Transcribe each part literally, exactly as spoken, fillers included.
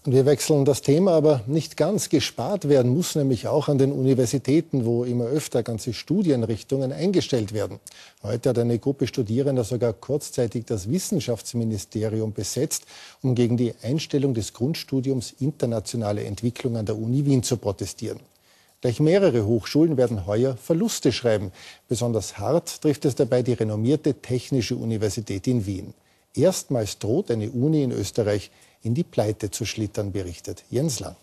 Wir wechseln das Thema, aber nicht ganz. Gespart werden muss nämlich auch an den Universitäten, wo immer öfter ganze Studienrichtungen eingestellt werden. Heute hat eine Gruppe Studierender sogar kurzzeitig das Wissenschaftsministerium besetzt, um gegen die Einstellung des Grundstudiums Internationale Entwicklung an der Uni Wien zu protestieren. Gleich mehrere Hochschulen werden heuer Verluste schreiben. Besonders hart trifft es dabei die renommierte Technische Universität in Wien. Erstmals droht eine Uni in Österreich in die Pleite zu schlittern, berichtet Jens Lang.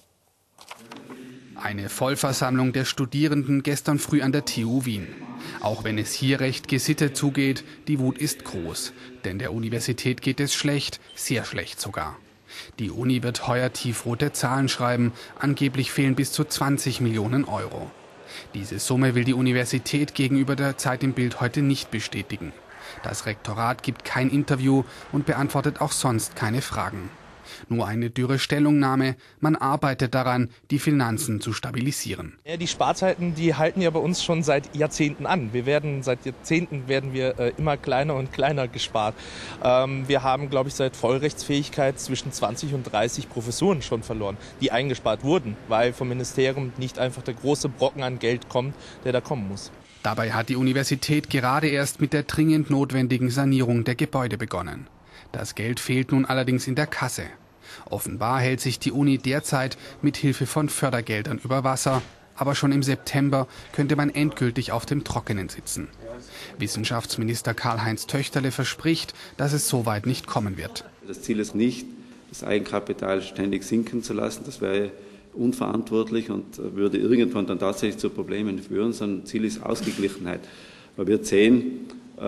Eine Vollversammlung der Studierenden gestern früh an der T U Wien. Auch wenn es hier recht gesittet zugeht, die Wut ist groß. Denn der Universität geht es schlecht, sehr schlecht sogar. Die Uni wird heuer tiefrote Zahlen schreiben. Angeblich fehlen bis zu zwanzig Millionen Euro. Diese Summe will die Universität gegenüber der Zeit im Bild heute nicht bestätigen. Das Rektorat gibt kein Interview und beantwortet auch sonst keine Fragen. Nur eine dürre Stellungnahme. Man arbeitet daran, die Finanzen zu stabilisieren. Ja, die Sparzeiten, die halten ja bei uns schon seit Jahrzehnten an. Wir werden seit Jahrzehnten werden wir äh, immer kleiner und kleiner gespart. Ähm, wir haben, glaube ich, seit Vollrechtsfähigkeit zwischen zwanzig und dreißig Professuren schon verloren, die eingespart wurden, weil vom Ministerium nicht einfach der große Brocken an Geld kommt, der da kommen muss. Dabei hat die Universität gerade erst mit der dringend notwendigen Sanierung der Gebäude begonnen. Das Geld fehlt nun allerdings in der Kasse. Offenbar hält sich die Uni derzeit mit Hilfe von Fördergeldern über Wasser. Aber schon im September könnte man endgültig auf dem Trockenen sitzen. Wissenschaftsminister Karl-Heinz Töchterle verspricht, dass es so weit nicht kommen wird. Das Ziel ist nicht, das Eigenkapital ständig sinken zu lassen. Das wäre unverantwortlich und würde irgendwann dann tatsächlich zu Problemen führen, sondern Ziel ist Ausgeglichenheit. Man wird sehen, äh,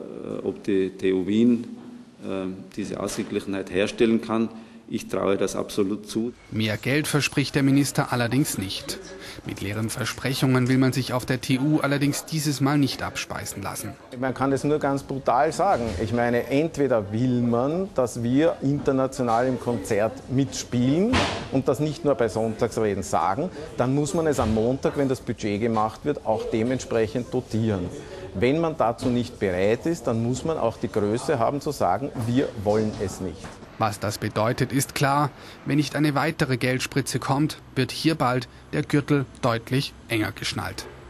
ob die T U Wien äh, diese Ausgeglichenheit herstellen kann. Ich traue das absolut zu. Mehr Geld verspricht der Minister allerdings nicht. Mit leeren Versprechungen will man sich auf der T U allerdings dieses Mal nicht abspeisen lassen. Man kann es nur ganz brutal sagen. Ich meine, entweder will man, dass wir international im Konzert mitspielen und das nicht nur bei Sonntagsreden sagen, dann muss man es am Montag, wenn das Budget gemacht wird, auch dementsprechend dotieren. Wenn man dazu nicht bereit ist, dann muss man auch die Größe haben zu sagen, wir wollen es nicht. Was das bedeutet, ist klar. Wenn nicht eine weitere Geldspritze kommt, wird hier bald der Gürtel deutlich enger geschnallt.